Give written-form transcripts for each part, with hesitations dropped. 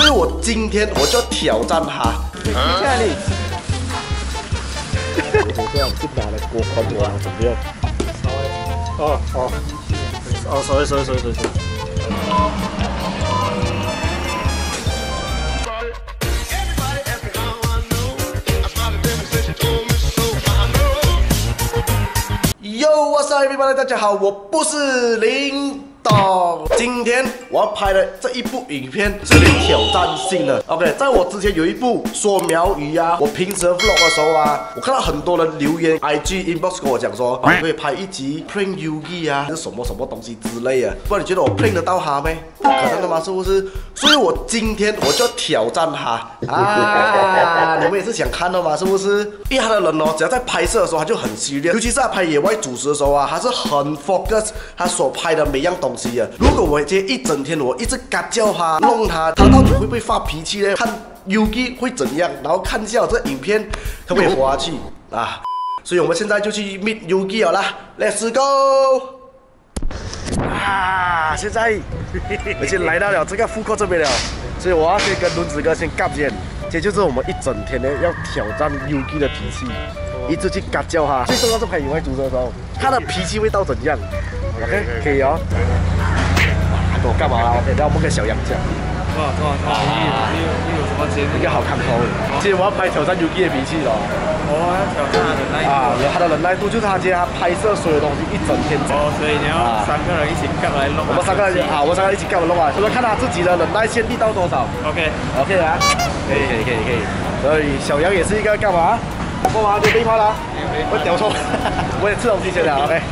所以我今天我就要挑战他。 你下你。我这样是拿来锅宽我怎么样？sorry。 Yo，what's up everybody？ 大家好，我不是林董。今天我要拍的这一部影片是有点挑战性的。OK， 在我之前有一部说苗语啊，我平时 vlog 的时候啊，我看到很多人留言 IG inbox 跟我讲说，我可以拍一集 prank Yugi 啊，是什么东西之类啊。不然你觉得我 prank 得到他没？不可能的嘛，是不是？所以我今天我就要挑战他啊！你们也是想看的嘛，是不是？因为他的人哦，只要在拍摄的时候他就很 serious， 尤其是他拍野外主食的时候啊，他是很 focus 他所拍的每样东西的。如果我今天一整天我一直嘎叫他弄他，他到底会不会发脾气呢？看 Yugi 会怎样，然后看一下我这影片可不可以活下去啊？所以我们现在就去 meet Yugi 了啦 ，Let's go！ 啊，现在已经来到了这个富国这边了，所以我要先跟轮子哥先尬先。这就是我们一整天呢要挑战 Yugi 的脾气，一直去嘎叫他。最重要是拍野外主食的时候，他的脾气会到怎样 ？OK， 可以哦。给我干嘛啦 ？OK， 然后我们跟小杨讲。 你有什么建议？ 一个好看头。今天我要拍挑战 Yugi 的脾气了。 我要挑战他的耐度。 他的忍耐度就是他今天他拍摄所有东西一整天。 所以你要3个人一起干来弄。 我们3个人我们3个人一起干来弄啊，就是看他自己的忍耐限力到多少。OK 啊，可以。所以小杨也是一个干嘛？干嘛？你背炮啦？我屌错，我也吃东西先了。OK。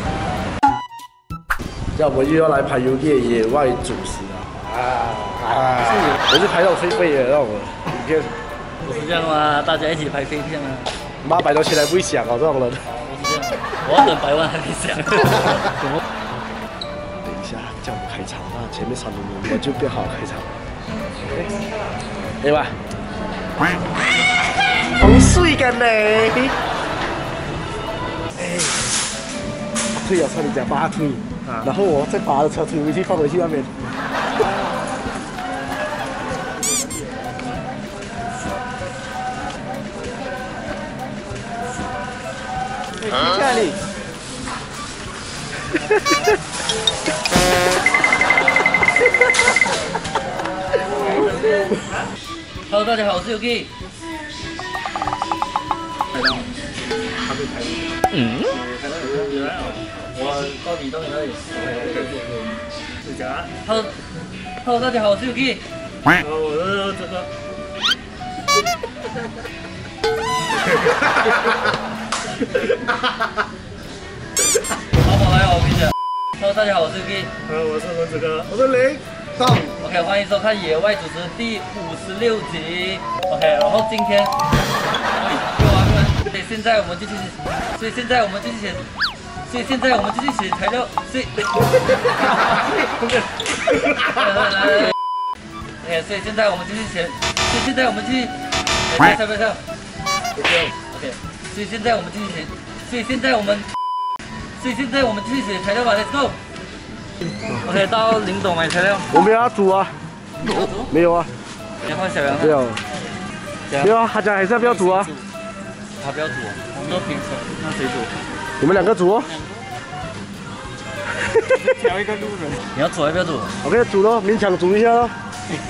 这样我们又要来拍 Yugi 野外主食了。我是拍到飞飞的那种影片。 不是这样吗？大家一起拍飞片啊 ！800多钱还不会想哦，这种人。 不是这样，我要等100万还没想。等一下叫我们开场，那前面3分钟我就变好开场。对吧？好水嘅你！推啊，差点讲把它推，然后我再把他的车推回去，放回去那边。 下你。 Hello， 大家好，我是 Yugi。我到底哪里 ？Hello， 大家好，我是 Yugi。 我是这个。 好跑来哦，我跟你讲。Hello， 大家好，我是 Yugi。 我是轮子哥。 我是林董。 OK， 欢迎收看《野外主持》第56集。OK， 然后今天，所以现在我们就去选材料，所以现在我们就去选，不要，OK， 所以现在我们就去选材料吧 ，Let's go。OK， 到林董买材料。 我没有要煮啊。没有啊。 你要换小杨啊？ 没有。没有啊，他讲还是不要煮啊。 他不要煮，我们都平手，那谁煮？ 你们2个煮哦。 挑一个路人。 你要煮还不要煮 ？OK， 煮咯，勉强煮一下咯。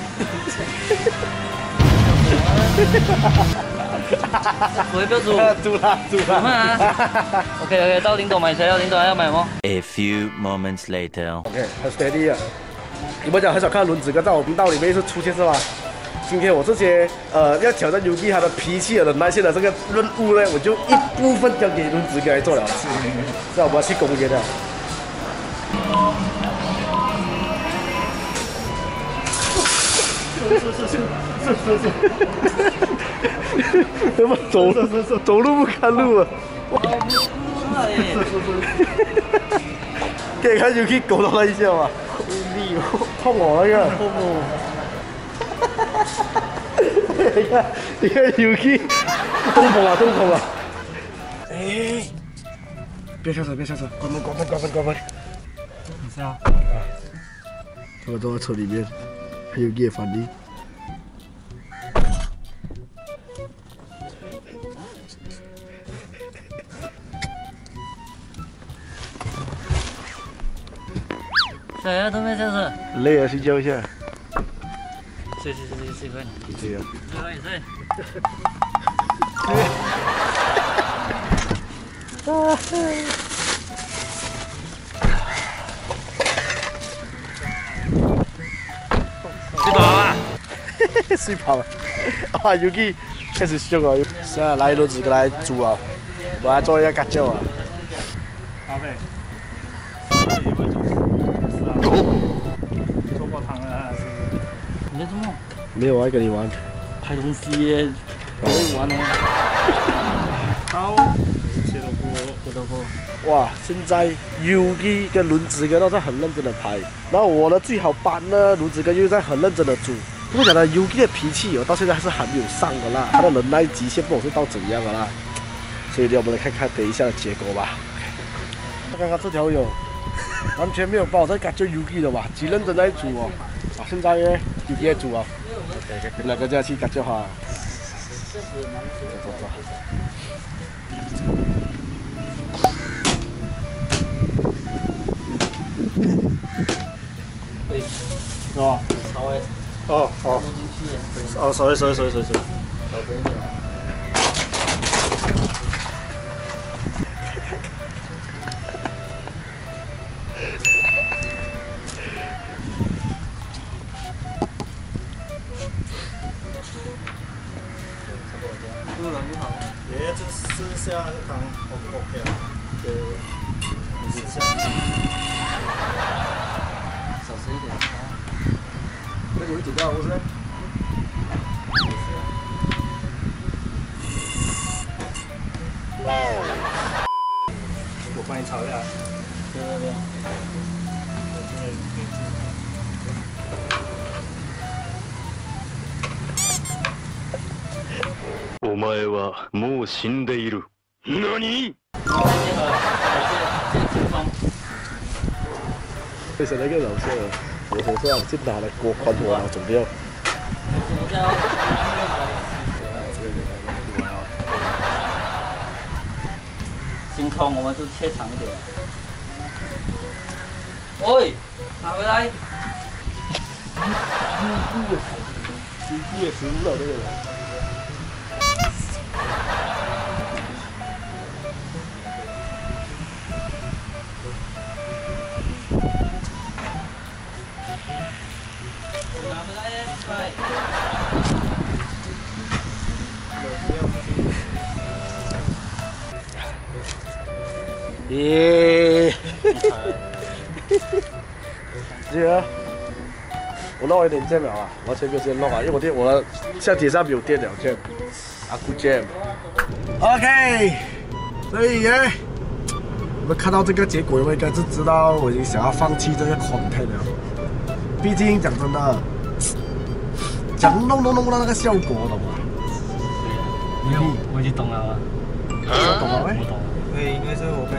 煮还不要煮？ 煮啦。 OK， 到林董买材料，林董还要买吗 ？A few moments later. OK， 很 steady 啊。你们讲很少看到轮子哥在我频道里面一直出现是吧？今天我这些要挑战 Yugi 他的脾气的忍耐性的这个任务呢，我就一部分交给轮子哥来做了。这样我要去公园了。怎么走路不看路啊？可以看 Yugi 狗到一下嘛？痛我那个。你看 Yugi 动口啊！哎，别下车，关门！ 你知道？ 他们都在车里面，还有叶凡力。 可啊，都没这样子。 累了，睡觉一下。 睡，快点。 对呀。 睡。睡饱了。 睡饱了。啊，Yuki 开始凶了。现在来一轮子过来煮啊，我来做一下咖喱啊。 阿贝，做过汤了是？ 你在做梦？ 没有，我要跟你玩。 拍东西耶，我会玩哦。 好，切萝卜。 哇，现在 Yuki 跟轮子哥都在很认真的拍，然后我的最好班呢，轮子哥又在很认真的煮。不讲的 Yuki 的脾气到现在还是还没有上的啦，他的忍耐极限不懂是到怎样的啦，所以呢，我们来看看等一下的结果吧。刚刚这条友完全没有帮我在感觉 Yuki 的吧，极认真在煮哦。啊，现在呢 Yuki 在煮哦，我们两个就要去感觉哈。走。是吧？ 稍微哦。哦，sorry。 也就试下那个汤 OK 了，试下。 小声一点。 那你会煮掉不是？ 我帮你炒一下。 对。 お前はもう死んでいる。何？ 其實你嘅樓車啊，我好想先拿嚟過關我啊，準備要。 星空我们就切长一点。喂，拿回来。 你也食物了这个人。耶！这个我弄一点酱了啊，完全没有先弄啊，因为我的相机上没有电了酱，阿古酱。OK， 所以呢，我们看到这个结果，我们应该是知道我已经想要放弃这个 content 了。毕竟讲真的，讲弄到那个效果，懂吗？ 没有，我已经懂了啊。 我懂了没？ 我懂了。 对，应该是我跟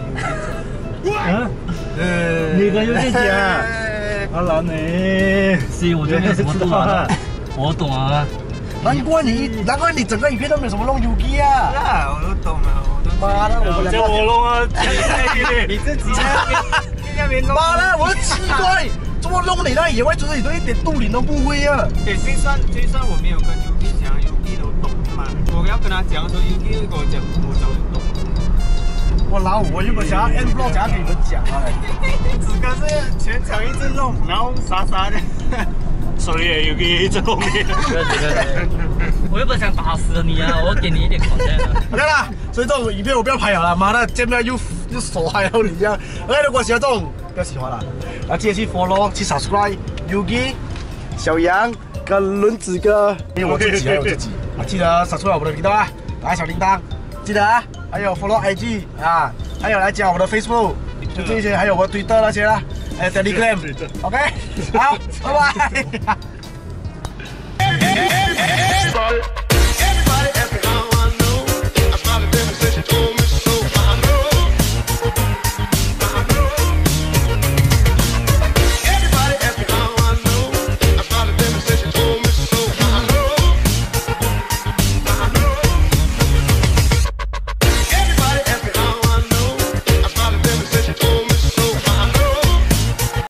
你跟有点讲，阿兰你， 所以我就没有什么度啊。我懂啊。 难怪你整个影片都没有什么弄 Yuki 啊！ 啊，我都懂了， 妈的，我们两叫我个， 弄啊， 你自己那边弄。 妈的，我很奇怪，怎么弄你那野外主持你都一点肚领都不会啊？ 对，就算我没有跟 Yuki 讲 ，Yuki 都懂嘛。我要跟他讲说 Yuki 跟我讲，我早就懂了。 我老我原本想要 end vlog 想要跟你们讲啊， 子哥是全场一直弄，然后傻傻的。 Sorry，有个这后面。 我原本想打死你啊！我给你一点口袋了。 OK 啦，所以这种影片我不要拍了啦，妈的，见面又手还要你这样。OK， 如果喜欢这种，不要喜欢了，然后记得去 follow 去 subscribe Yuki、小杨跟轮子哥，因为我自己还有自己啊，记得 subscribe 我们的频道啊，打开小铃铛，记得啊，还有 follow IG 啊，还有来加我的 Facebook， 就这些，还有我的 Twitter 那些啦，还有 Telegram，OK， 好，拜拜。